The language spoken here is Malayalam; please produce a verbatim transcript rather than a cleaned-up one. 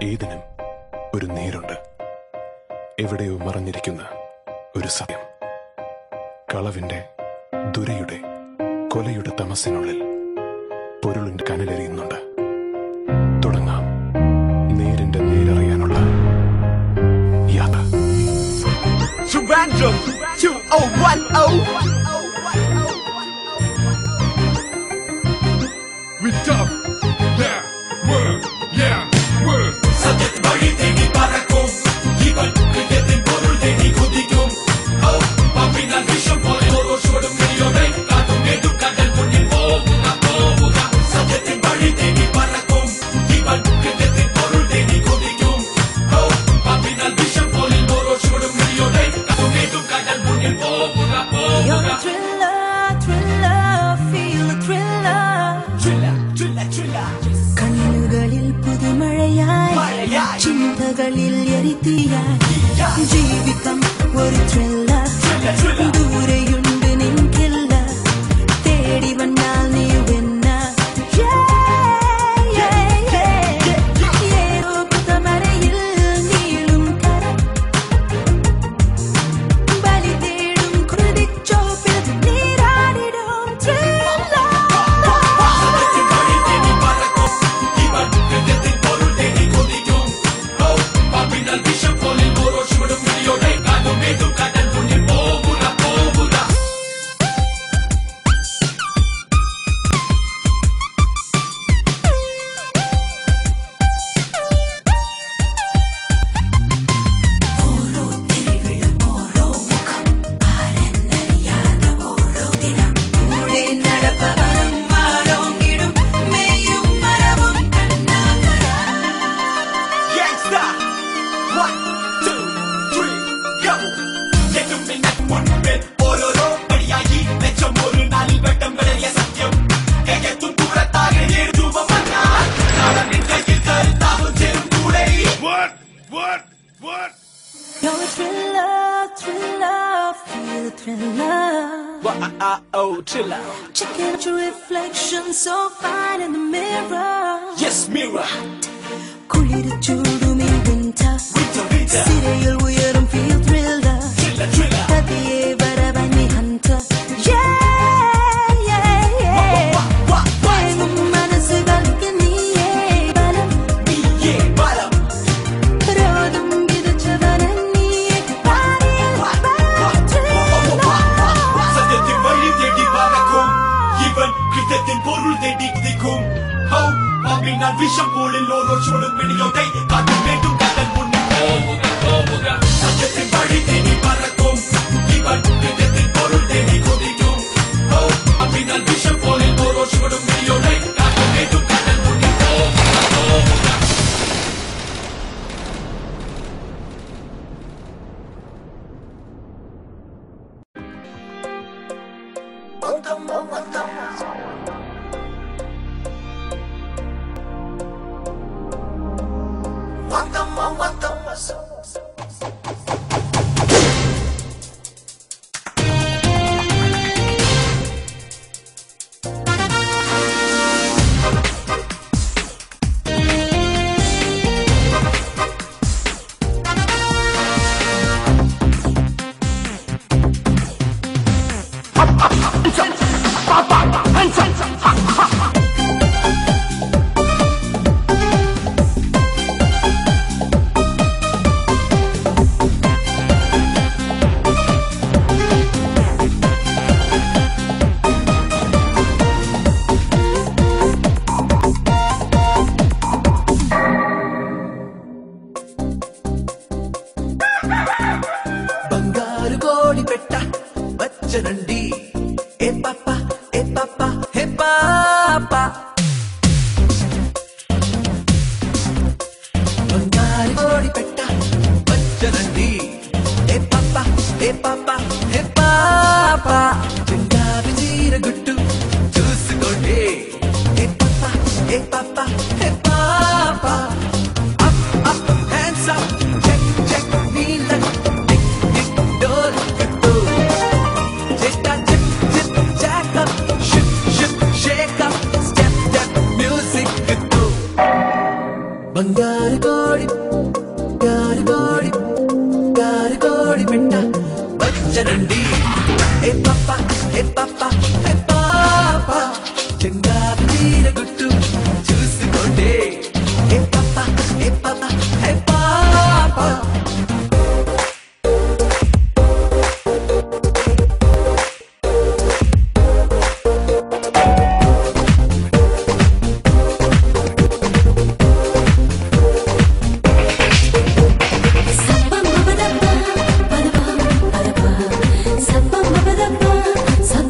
ഏതിനും ഒരു നേരുണ്ട്. എവിടെയോ മറഞ്ഞിരിക്കുന്ന ഒരു സത്യം. കളവിന്റെ, ദുരയുടെ, കൊലയുടെ തമസിനുള്ളിൽ പൊരുളിന്റെ കനലെറിയുന്നുണ്ട്. തുടങ്ങാം നേരിന്റെ നേരറിയാനുള്ള യാത്ര. കണ്ണുകളിൽ പുതുമഴയായി, ചിന്തകളിൽ എരിതിയായി, ജീവിതം ഒരു ത്രില്ലർ. ദൂരെയുണ്ട് നിൻകില്ല, തേടി വന്നാൽ നീ വിന്ന. ഏതോ പുതമറയിൽ നീളും കര, ബലി തേടും കൃതിച്ചോപ്പിൽ നീരാടിടും thriller. You're a thriller, thriller, feel the thriller. What? Uh, oh, thriller. Checking out your reflection so fine in the mirror. Yes, mirror. കുളിര് ചൂടും ഈ winter, Winter, winter. സിരയിൽ ഉയരും feel thriller. Thriller, thriller. പതിയെ വരവാൻ നീ hunter. Yeah, yeah, yeah. വേഗം മനസ്സുകൾക്ക് നീയേ ബലം. നീയേ ബലം. രോദം വിതച്ചവനൻ നീയേ പാരിൽ thriller. സത്യത്തിൻ വഴി തേടി പറക്കും, ഇവൻ കൃത്യത്തിൻ പൊരുൾ തേടി കുതിക്കും. ഹൗ പാമ്പിനാൽ വിഷം പോളിൽ ഓരോ ചൂടും പിടിയോടെ കാറ്റും വേണ്ടും കടൽ മുന്നിൽ പോവുക പോവുക. സത്യത്തിൻ വഴി തേടി പറക്കും, ഇവൻ കൃത്യത്തിൻ പൊരുൾ തേടി കുതിക്കും. ഹൗ പാമ്പിനാൽ വിഷം പോളിൽ ഓരോ ചൂടും പിടിയോടെ കാറ്റും വേണ്ടും കടൽ മുന്നിൽ പോവുക പോവുക. బంగారు కోడి పెట్ట వచ్చనండి ఏ పాప ఏ పాప ఏ పాప. బంగారు కోడి పెట్ట వచ్చనండి ఏ పాప ఏ పాప ఏ పాప. బంగారు చీర గుట్టు చూసుకోండి ఏ పాప ఏ పాప ఏ పాప. Up up hands up check check నీళ్ళ టిక్ టిక్ డోర్ కట్టు. జెట్టా zip zip jack up ship ship shake up step step music కట్టు. బంగారు గారుగోడి గారుగోడి గారుగోడి పెట్ట వచ్చనండి ఏ పాప ఏ పాప ఏ పాప చెంగావి తీర గుట్టు చూసుకోండి ఏ పాప ఏ పాప ఏ పాప Sa